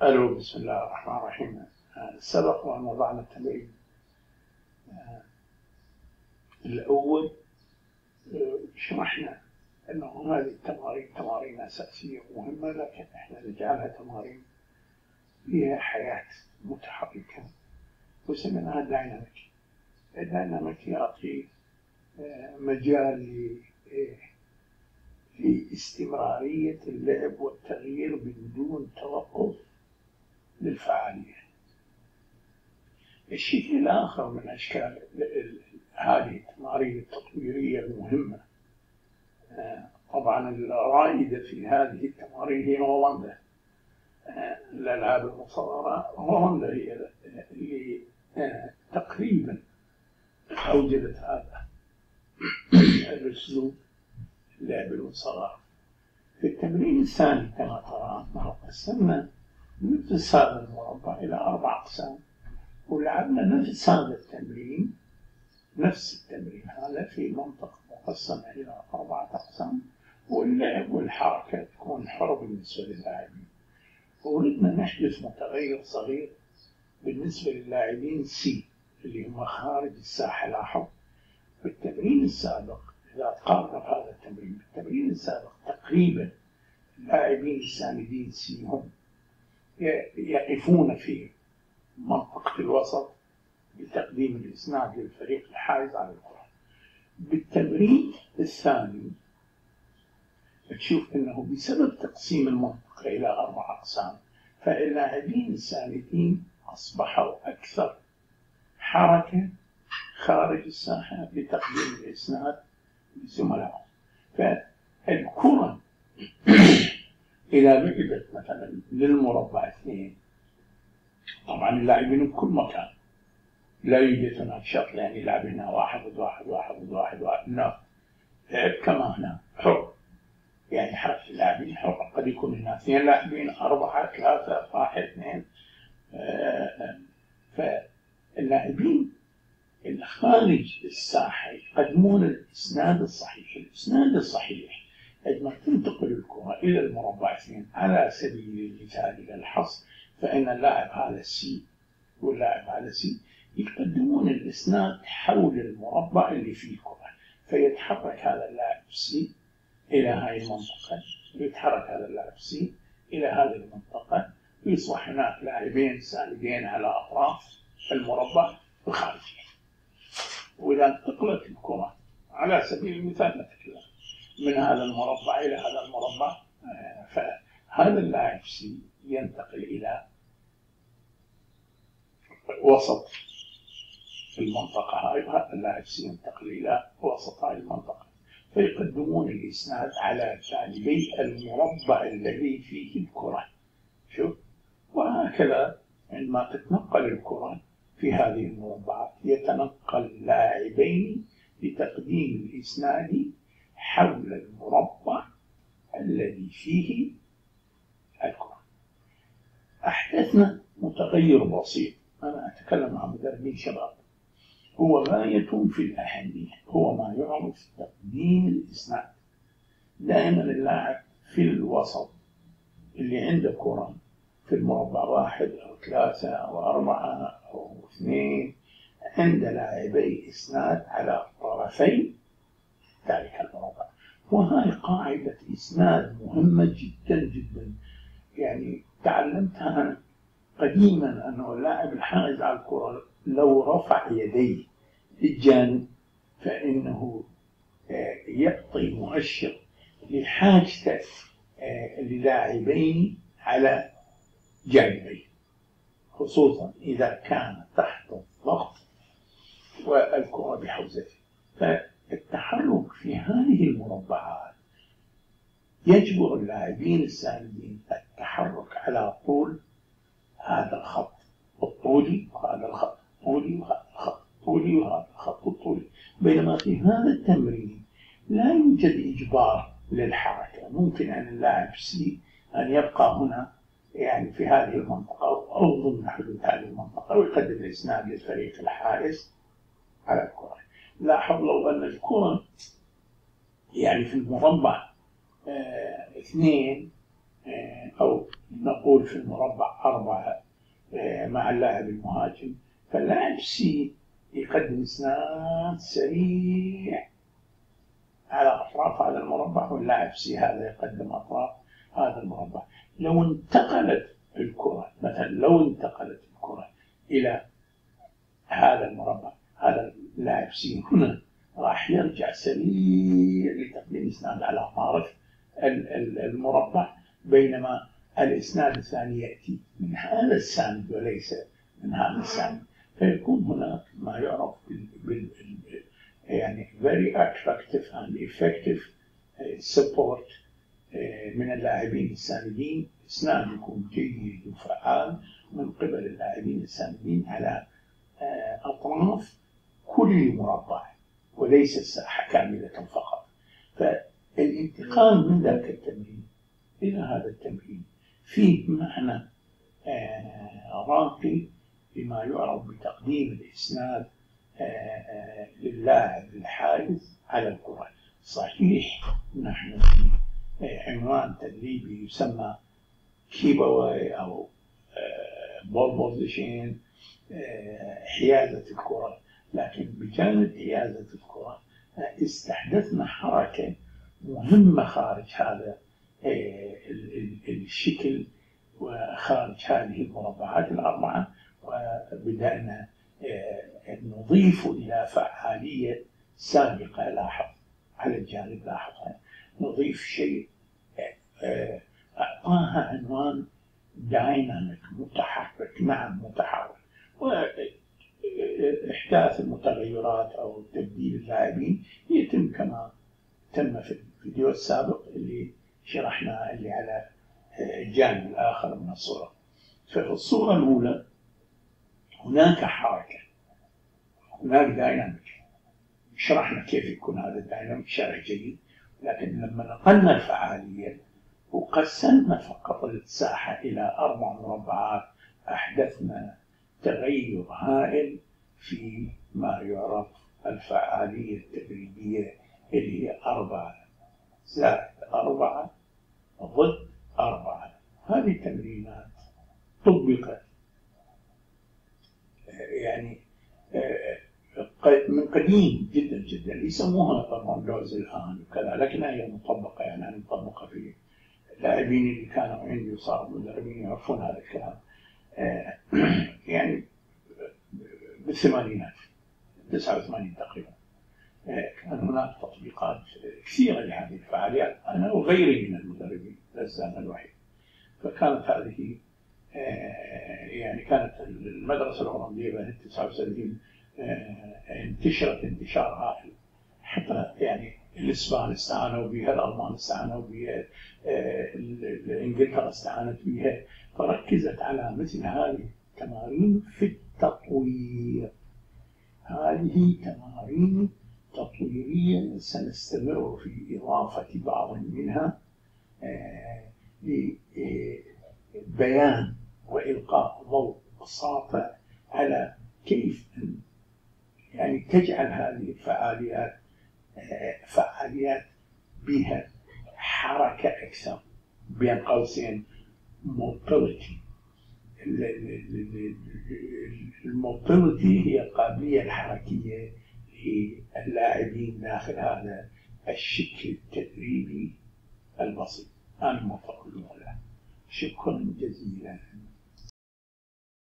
ألو، بسم الله الرحمن الرحيم. سبق وأن وضعنا التمرين الأول. شرحنا أنه هذه التمارين تمارين أساسية ومهمة، لكن إحنا نجعلها تمارين فيها حياة متحركة وسميناها دايناميك. الدايناميك يعطي مجال لاستمرارية اللعب والتغيير بدون توقف للفعالية. الشكل الآخر من أشكال هذه التمارين التطويرية المهمة، طبعا الرائدة في هذه التمارين هي هولندا. الألعاب المصغرة هولندا هي اللي تقريبا أوجدت هذا الأسلوب اللعب المصغر. في التمرين الثاني كما ترى قسمنا نفس هذا المربع إلى 4 أقسام، ولعبنا نفس هذا التمرين، نفس التمرين هذا في منطقة مقسمة إلى 4 أقسام، واللعب والحركة تكون حرة بالنسبة للاعبين. وردنا نحدث متغير صغير بالنسبة للاعبين سي اللي هم خارج الساحة. لاحظ في التمرين السابق، إذا تقارن هذا التمرين بالتمرين السابق، تقريبا اللاعبين الساندين سي هم يقفون في منطقة الوسط لتقديم الإسناد للفريق الحائز على الكرة. بالتمرين الثاني تشوف أنه بسبب تقسيم المنطقة إلى 4 أقسام، فاللاعبين الساندين أصبحوا أكثر حركة خارج الساحة لتقديم الإسناد لزملائهم. فالكرة إذا لعبت مثلا للمربع 2، طبعا اللاعبين بكل مكان، لا يوجد هناك شرط يعني يلعب هنا 1 ضد 1 1 ضد 1 1، لا، لعب كما هنا حر، يعني حركة اللاعبين حر. قد يكون هنا 2 لاعبين، 4 3 1 2. فاللاعبين الخارج الساحة يقدمون الإسناد الصحيح. الإسناد الصحيح عندما تنتقل الكرة إلى المربع 2 على سبيل المثال إلى الحصر، فإن اللاعب هذا سي واللاعب هذا سي يقدمون الإسناد حول المربع اللي فيه الكرة، فيتحرك هذا اللاعب سي إلى هذه المنطقة، ويتحرك هذا اللاعب سي إلى هذه المنطقة، ويصبح هناك لاعبين ساندين على أطراف المربع الخارجي. وإذا انتقلت الكرة على سبيل المثال نتكلم من هذا المربع إلى هذا المربع، فهذا اللاعب سي ينتقل إلى وسط المنطقة هاي، وهذا اللاعب سي ينتقل إلى وسط هاي المنطقة، فيقدمون الإسناد على جانبي المربع الذي فيه الكرة. شوف، وهكذا عندما تتنقل الكرة في هذه المربعات يتنقل لاعبين لتقديم الإسناد حول المربع الذي فيه الكرة. أحدثنا متغير بسيط، أنا أتكلم عن مدربين شباب، هو غاية في الأهمية، هو ما يعرف تقديم الإسناد. دائما اللاعب في الوسط اللي عنده كرة في المربع 1 أو 3 أو 4 أو 2 عند لاعبي إسناد على طرفي ذلك المربع، وهذه قاعدة إسناد مهمة جدا جدا. يعني تعلمتها أنا قديما، أنه اللاعب الحائز على الكرة لو رفع يديه للجانب فإنه يعطي مؤشر لحاجته للاعبين على جانبين، خصوصا إذا كان تحت الضغط والكرة بحوزته. فالتحرك في هذه المربعات يجبر اللاعبين الساندين التحرك على طول هذا الخط الطولي وهذا الخط الطولي وهذا الخط الطولي وهذا الخط الطولي. بينما في هذا التمرين لا يوجد إجبار للحركة، ممكن أن اللاعب سي أن يبقى هنا يعني في هذه المنطقة أو ضمن حدود هذه المنطقة ويقدم الإسناد للفريق الحائز على الكرة. لاحظ لو أن الكرة يعني في المربع 2 أو نقول في المربع 4 مع اللاعب المهاجم، فاللاعب سي يقدم إسناد سريع على أطراف هذا المربع، واللاعب سي هذا يقدم أطراف هذا المربع. لو انتقلت الكرة مثلا، لو انتقلت الكرة إلى هذا المربع، هذا اللاعب سي هنا راح يرجع سريع لتقديم إسناد على طرف المربع، بينما الإسناد الثاني يأتي من هذا الساند وليس من هذا الساند. فيكون هناك ما يعرف يعني very attractive and effective support من اللاعبين الساندين. إسناد يكون جيد وفعال من قبل اللاعبين الساندين على أطراف كل مربع وليس الساحة كاملة فقط. فالانتقال من ذاك التمرين إلى هذا التمرين فيه معنى راقي بما يعرف بتقديم الإسناد للاعب الحارس على الكرة. صحيح نحن في عنوان تدريبي يسمى كيباوي أو بول بوزيشن، حيازة الكرة، لكن بجانب حيازة الكرة استحدثنا حركة مهمة خارج هذا الشكل وخارج هذه المربعات ال4، وبدأنا نضيف إلى فعالية سابقة. لاحظ على الجانب، لاحظ نضيف شيء أعطاها عنوان دايناميك، متحرك. نعم متحرك، وإحداث المتغيرات أو تبديل اللاعبين يتم كما تم في الفيديو السابق اللي شرحناه، اللي على الجانب الآخر من الصورة. ففي الصورة الأولى هناك حركة، هناك دايناميك، شرحنا كيف يكون هذا الدايناميك شرح جيد. لكن لما نقلنا الفعالية وقسمنا فقط الساحة إلى 4 مربعات، أحدثنا تغير هائل في ما يعرف الفعالية التدريبية، اللي هي 4 زائد 4 ضد 4. هذه التمرينات طبقت يعني من قديم جدا جدا، يسموها الروندوز الآن وكذا، لكنها هي مطبقة، يعني مطبقة في اللاعبين اللي كانوا عندي وصاروا مدربين يعرفون هذا الكلام. يعني بالثمانينات 89 تقريبا كان هناك تطبيقات كثيرة لهذه الفعاليات، أنا وغيري من المدربين، لست أنا الوحيد. فكانت هذه يعني كانت المدرسة الهولندية بعد 79 انتشرت انتشار هائل، حتى يعني الإسبان استعانوا بها، الألمان استعانوا بها، إنجلترا استعانت بها. فركزت على مثل هذه التمارين في التطوير. هذه تمارين تطويرية سنستمر في إضافة بعض منها لبيان وإلقاء ضوء ساطع على كيف يعني تجعل هذه الفعاليات فعاليات بها حركة أكثر، بين قوسين mobility. الموبيليتي هي القابلية الحركية للاعبين داخل هذا الشكل التدريبي البسيط. أنا موفق. شكرا جزيلا.